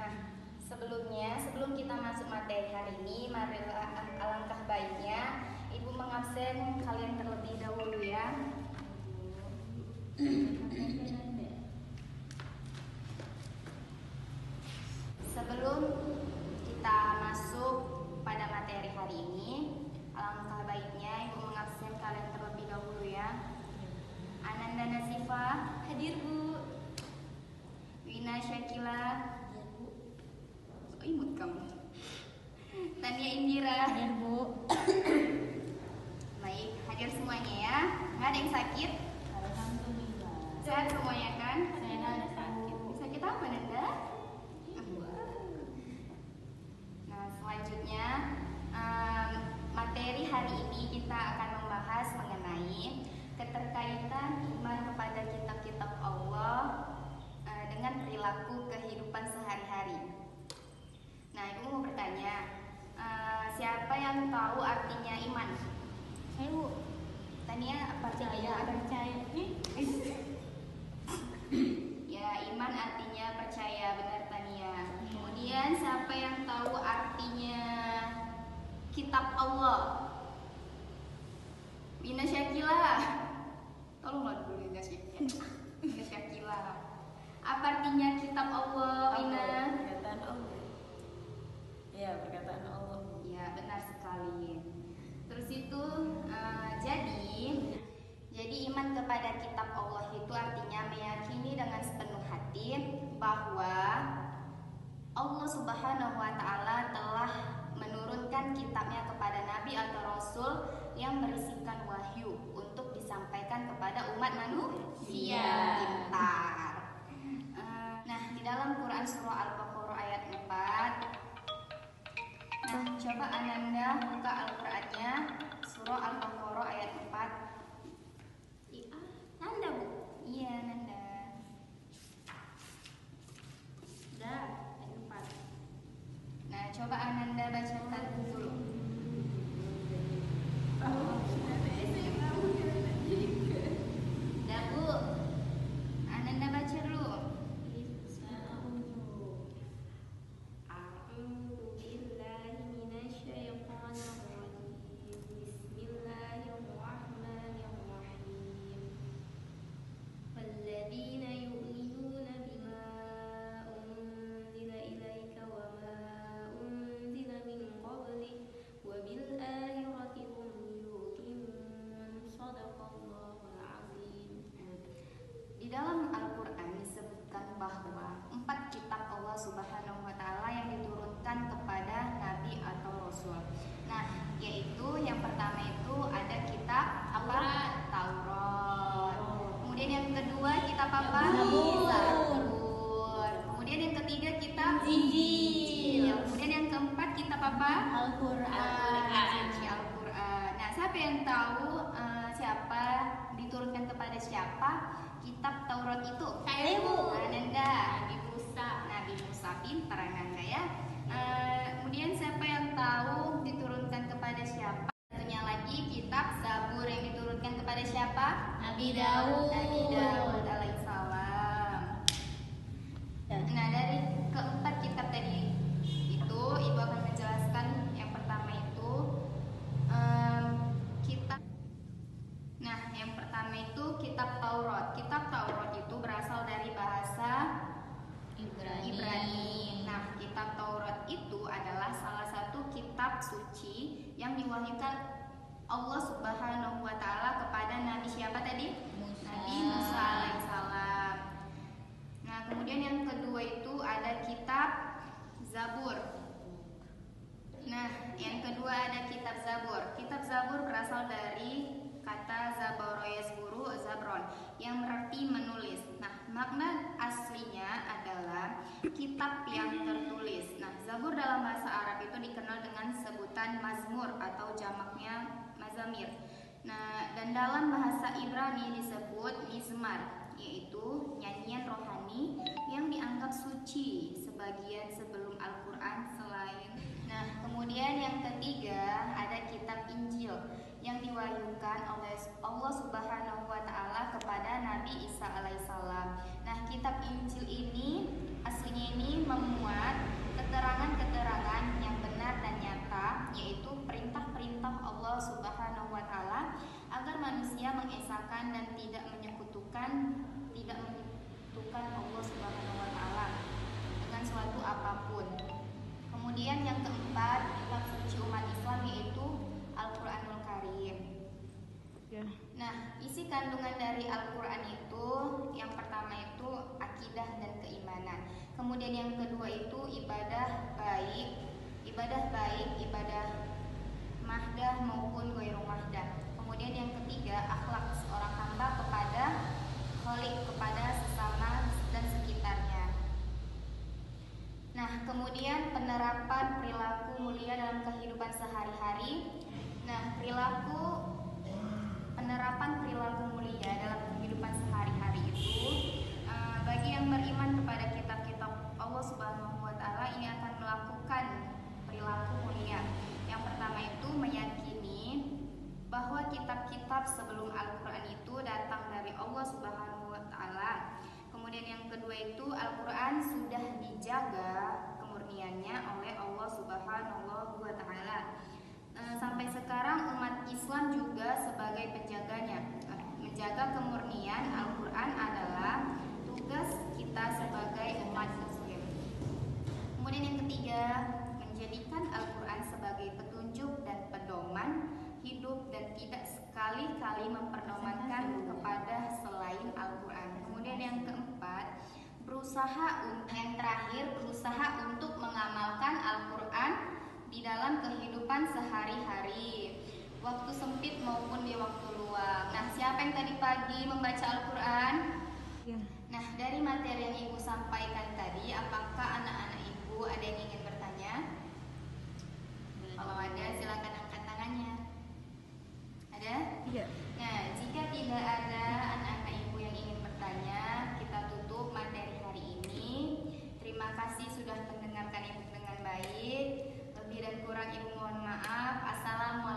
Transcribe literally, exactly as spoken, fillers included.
Nah, sebelumnya, sebelum kita masuk materi hari ini, marilah alangkah baiknya Ibu mengabsen kalian terlebih dahulu ya. Sebelum kita masuk pada materi hari ini, alangkah baiknya Ibu mengabsen kalian terlebih dahulu ya. Ananda Nasifah, hadir Bu. Wina Syakila, oh, imut kamu. Tania Indira, hadir Bu. Baik, hadir semuanya ya. Nggak ada yang sakit? Alhamdulillah. Sehat semuanya kan? Saya ada sakit. Sakit apa Nanda? Nah, selanjutnya um, materi hari ini kita akan membahas mengenai keterkaitan iman kepada kitab-kitab Allah uh, dengan perilaku kehidupan sehari-hari. Nah, Ibu mau bertanya, uh, siapa yang tahu artinya iman? Saya Bu. Tania, apa artinya? Percaya, percaya. Ya, iman artinya percaya, benar Tania. Kemudian siapa yang tahu artinya kitab Allah? Wina Syakila. Tolonglah dulu Wina Syakila. Wina Syakila. Apa artinya kitab Allah, Wina? Perkataan Allah. Ya, perkataan Allah. Ya, benar sekali. Terus itu uh, jadi jadi iman kepada kitab Allah itu artinya meyakini dengan sepenuh hati bahwa Allah Subhanahu wa taala telah menurunkan kitabnya kepada nabi atau rasul yang berisikan wahyu untuk disampaikan kepada umat manusia pintar. Uh, nah, di dalam Quran surah Al-Baqarah ayat empat. Nah, coba Ananda buka Al-Qur'annya, surah Al-Baqarah ayat empat. Iya, Nanda Bu. Iya, Nanda. Dah, ayat empat. Nah, coba Ananda bacakan dulu. Dah Bu. Ananda baca dulu. Di dalam Al-Quran disebutkan bahwa empat kitab Allah Subhanahu wa taala yang diturunkan kepada nabi atau rasul. Nah, yaitu yang pertama itu ada kitab apa? Taurat. Kemudian yang kedua kitab apa? Zabur. Kemudian yang ketiga kitab Injil. Kemudian yang keempat kitab apa? Al-Qur'an. Al-Qur'an. Nah, siapa yang tahu uh, siapa diturunkan kepada siapa kitab Taurat itu? Saya Bu. Ananda. Nabi Musa. Nabi Musa, pintar Ananda ya. Uh, kemudian siapa yang tahu diturunkan kepada siapa? Satunya lagi kitab Zabur yang diturunkan kepada siapa? Nabi Daud. Nabi Daud alaihissalam. Nah, dari keempat kitab tadi itu Ibu akan menjelaskan yang pertama itu um, kitab. Nah, yang pertama itu kitab Taurat. Kitab Taurat itu berasal dari bahasa Ibrani. Ibrani. Nah, kitab Taurat itu adalah salah satu kitab suci yang diwahyukan Allah Subhanahu wa taala kepada nabi siapa tadi? Musa. Nabi Musa alaihissalam. Nah, kemudian yang kedua itu ada kitab Zabur. Nah, yang kedua ada kitab Zabur. Kitab Zabur berasal dari kata Zaboro Yasburu Zabron yang berarti menulis. Nah, makna aslinya adalah kitab yang tertulis. Nah, Zabur dalam bahasa Arab itu dikenal dengan sebutan Mazmur atau jamaknya Mazamir. Nah, dan dalam bahasa Ibrani disebut Mizmar, yaitu nyanyian rohani yang dianggap suci sebagian sebelum Al-Quran selain. Nah, kemudian yang ketiga ada kitab Injil yang diwahyukan oleh Allah Subhanahu wa taala kepada Nabi Isa alaihissalam. Nah, kitab Injil ini aslinya ini memuat kandungan dari Al-Quran itu yang pertama itu akidah dan keimanan. Kemudian yang kedua itu ibadah baik, ibadah baik, ibadah mahdah maupun ghairu mahdah. Kemudian yang ketiga akhlak seorang hamba kepada Khalik, kepada sesama dan sekitarnya. Nah, kemudian penerapan perilaku mulia dalam kehidupan sehari-hari. Nah, perilaku penerapan perilaku mulia dalam kehidupan sehari-hari itu uh, bagi yang beriman kepada kitab-kitab Allah Subhanahu wa taala ini akan melakukan perilaku mulia. Yang pertama itu meyakini bahwa kitab-kitab sebelum Al-Qur'an itu datang dari Allah Subhanahu wa taala. Kemudian yang kedua itu Al-Qur'an sudah dijaga kemurniannya oleh Allah Subhanahu wa taala. Sampai sekarang umat Islam juga sebagai penjaganya. Menjaga kemurnian Al-Quran adalah tugas kita sebagai umat Muslim. Kemudian yang ketiga, menjadikan Al-Quran sebagai petunjuk dan pedoman hidup dan tidak sekali-kali memperdomankan kepada selain Al-Quran. Kemudian yang keempat, berusaha yang terakhir berusaha untuk mengamalkan Al-Quran di dalam kehidupan sehari-hari, waktu sempit maupun di waktu luang. Nah, siapa yang tadi pagi membaca Al-Quran? Ya. Nah, dari materi yang Ibu sampaikan tadi, apakah anak-anak Ibu ada yang ingin bertanya? Kalau ada, silakan angkat tangannya. Ada? Iya. Nah, jika tidak ada anak-anak Ibu yang ingin bertanya, kita tutup materi hari ini. Terima kasih sudah mendengarkan Ibu dengan baik. Lebih dan kurang Ibu mohon maaf. Assalamualaikum